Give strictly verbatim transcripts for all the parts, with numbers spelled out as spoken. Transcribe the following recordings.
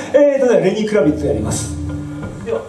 えーとね、レニー・クラビッツやります。では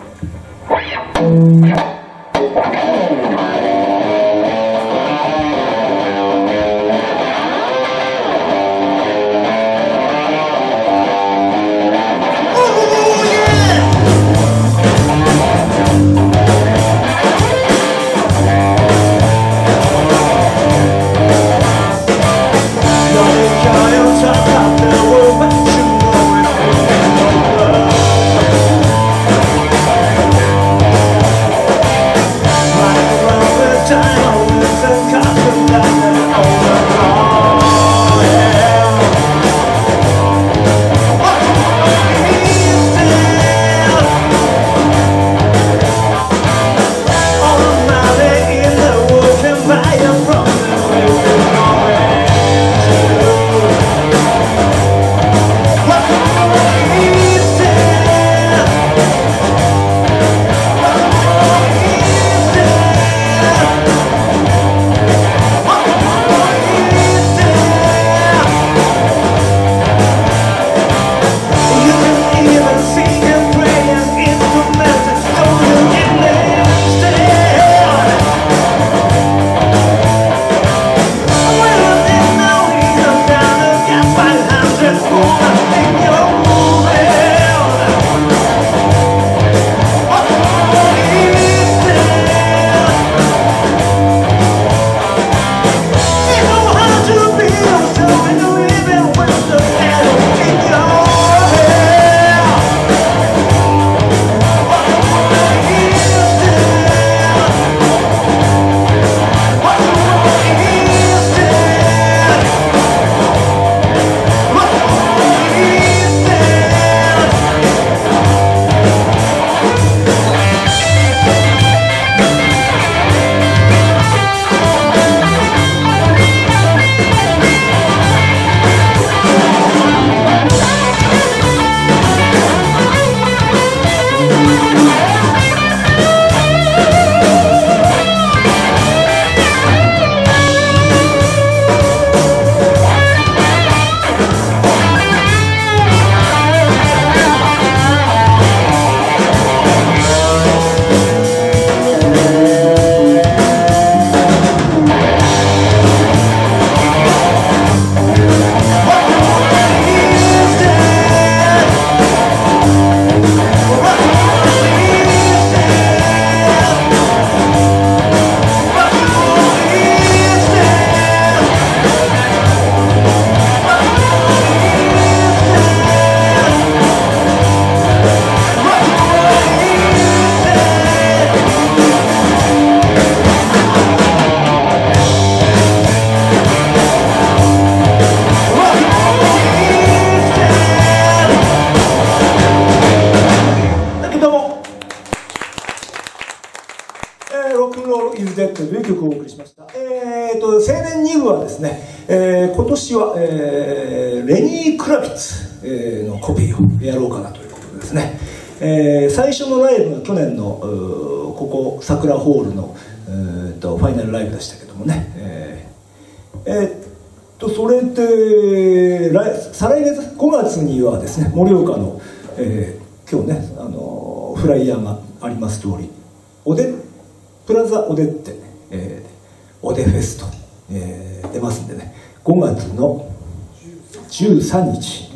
今年は、えー、レニー・クラビッツ、えー、のコピーをやろうかなということですね、えー、最初のライブが去年のここ桜ホールのとファイナルライブでしたけどもね、えー、えー、っとそれで来再来月ごがつにはですね盛岡の、えー、今日ねあのフライヤーがあります通りオデプラザオデッテ、えー、オデフェスと、えー、出ますんでねごがつのじゅうさんにち、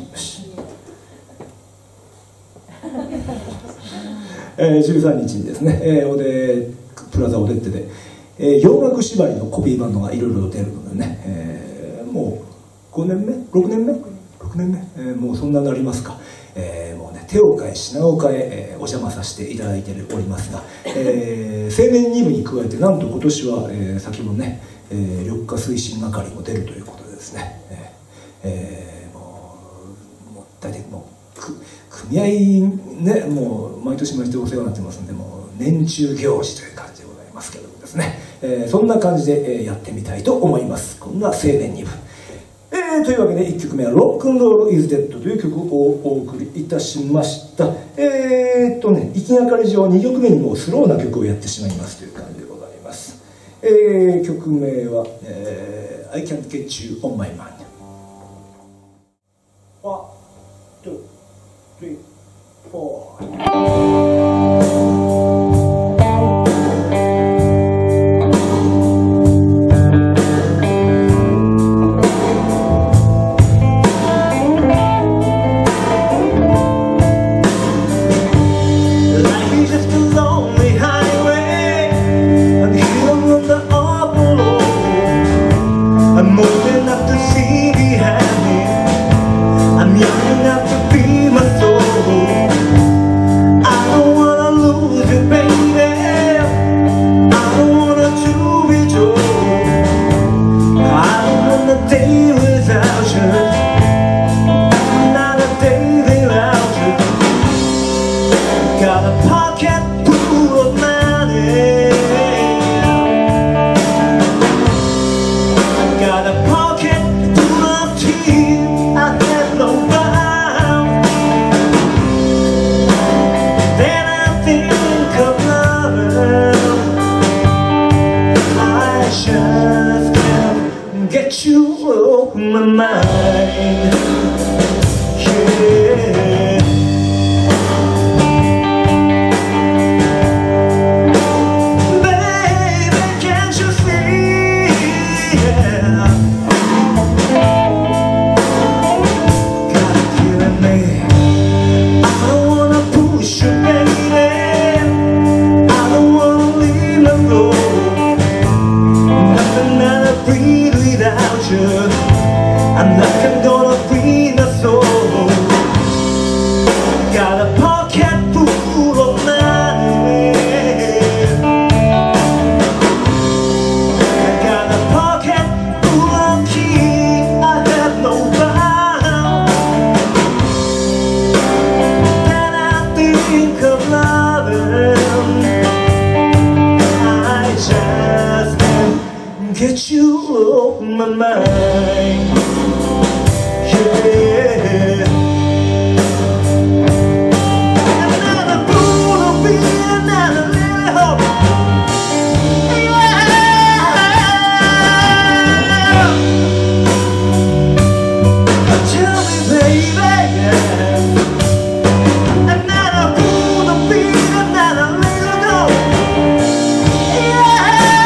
えー、じゅうさんにちにですね、えー、オデプラザオデッテで、えー、洋楽縛りのコピーバンドがいろいろ出るのでね、えー、もうごねんめろくねんめろくねんめ、えー、もうそんなになりますか、えー、もうね手を変え品を変ええー、お邪魔させていただいておりますが、えー、青年に部に加えてなんと今年は、えー、先ほどね、えー、緑化推進係も出るということでですね、えーえー、もうもう大体もうく組合ねもう毎年毎年お世話になってますんでもう年中行事という感じでございますけどもですね、えー、そんな感じで、えー、やってみたいと思います。こんな青年に部、えー、というわけでいっきょくめは「ロックンロール・イズ・デッド」という曲をお送りいたしました。えー、っとね行きがかり上にきょくめにもうスローな曲をやってしまいますという感じでございます。えー、曲名は、えー「I Can't Get You On My Mind」ワン、ツー three, four. Get you off my mind, yeah. Baby, can't you see, yeah. Got it killing me. I don't wanna push you, baby. I don't wanna leave no road. Nothing that I breathe without you. I'm not gonna breathe a soul. Got a pocket full of money. I got a pocket full of keys. I have no bound. Then I think of loving. I just can't get you off my mind, yeah. Another fool of being, another little hope, yeah. Tell me, baby, yeah. Another fool of being, another little hope, yeah.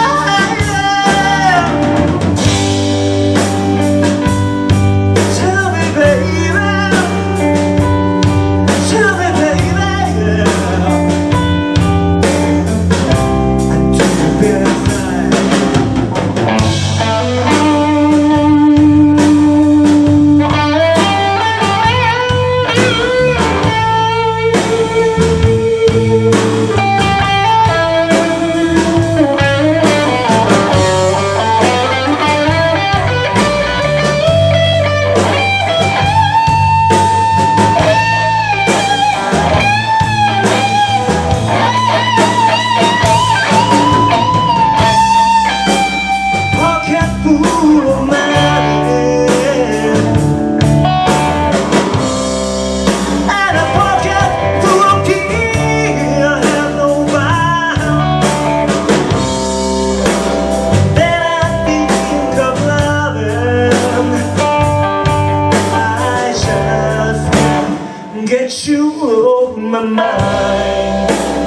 Get you off my mind,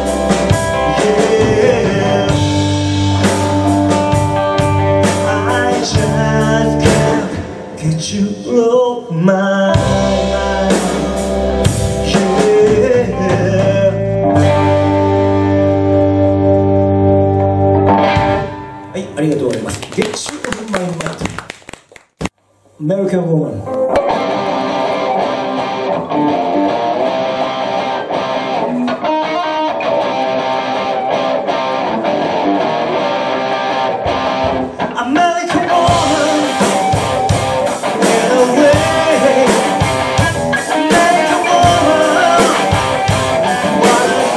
yeah. I just can't get you off my mind, yeah.はい、ありがとうございます。Get you off my mind, American Woman. American woman, get away. American woman, what I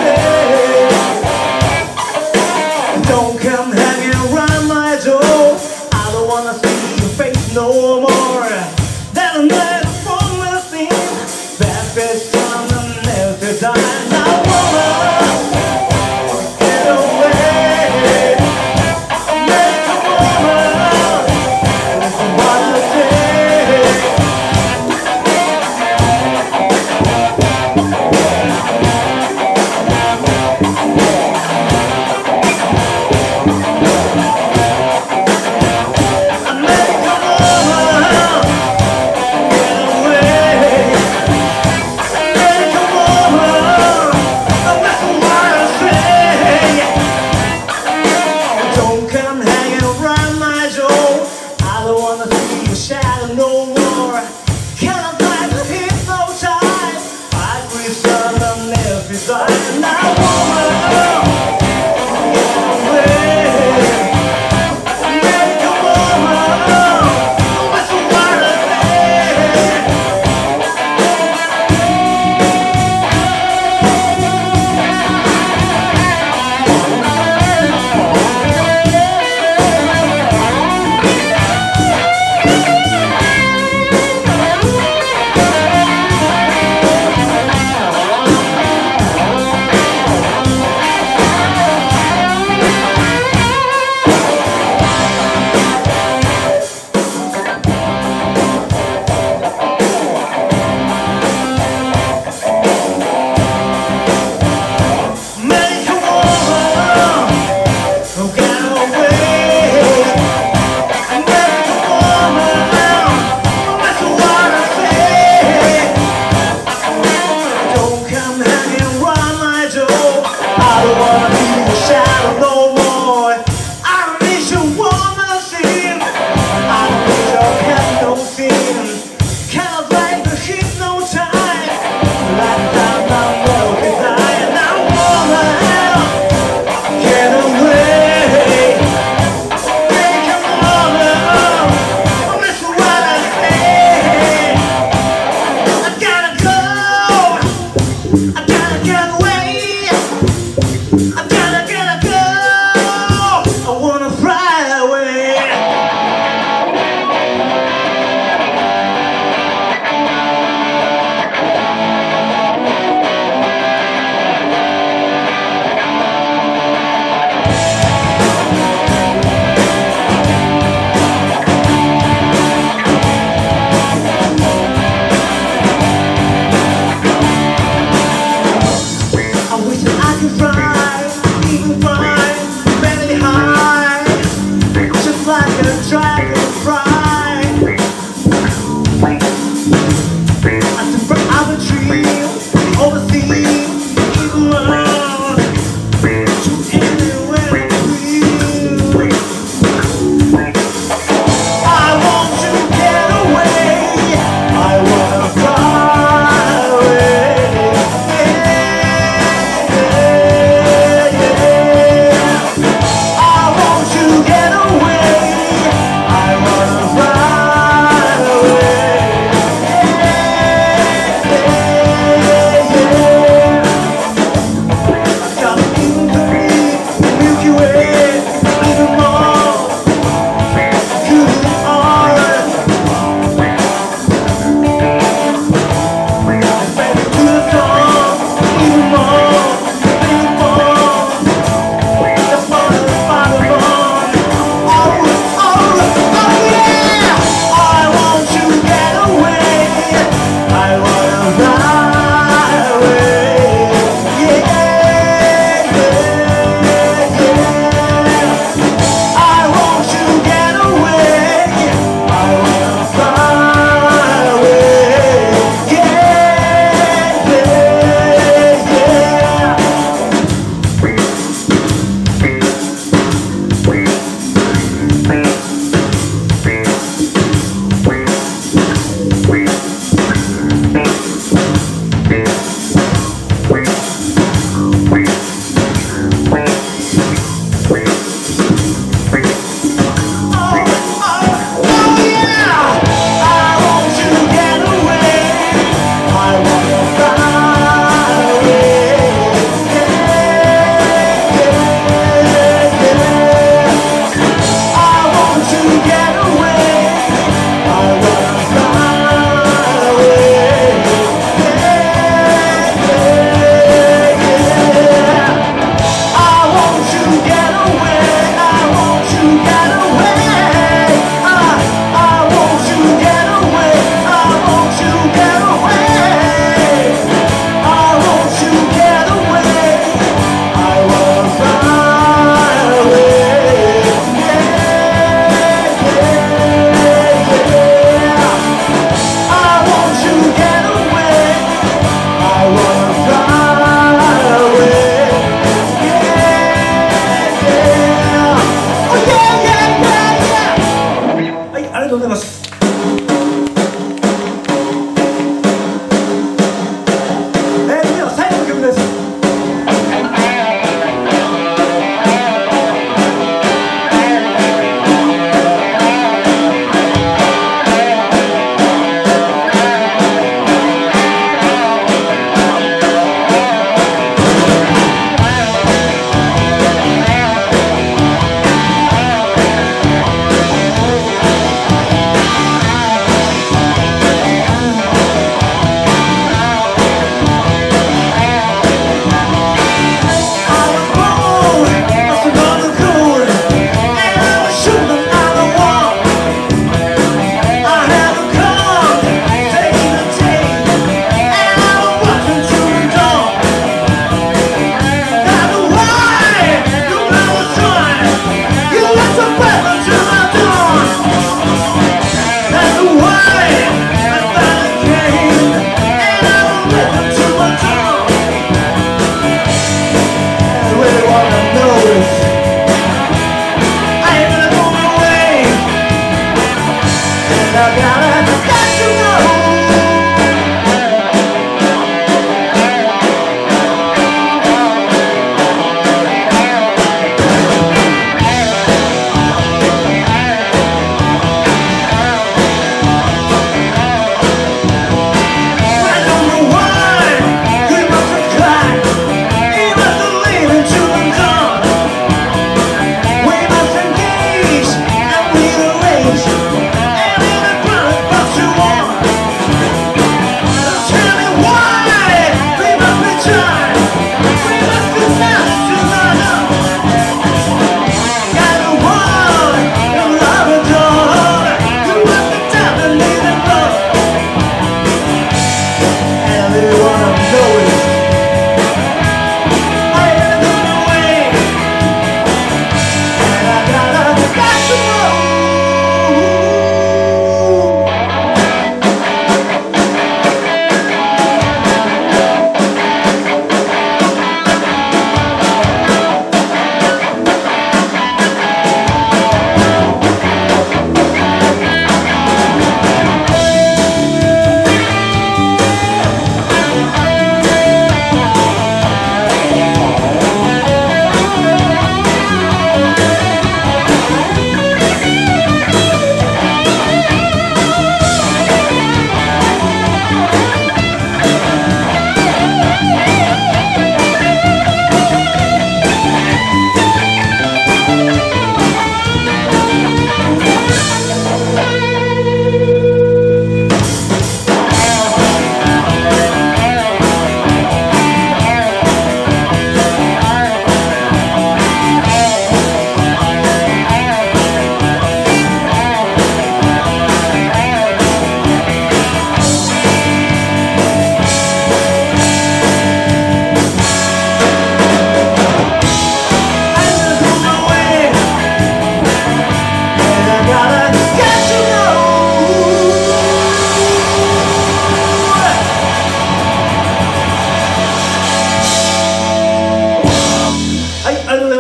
say. Don't come hanging around my door. I don't wanna see your face no more. That I'm not from the scene. That face on the nails is on. Now woman, get away. American woman, what I say. I gotta get away. I gotta, gotta go. I wanna fly away.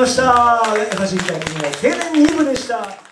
した。優しい北国の経年に部でした。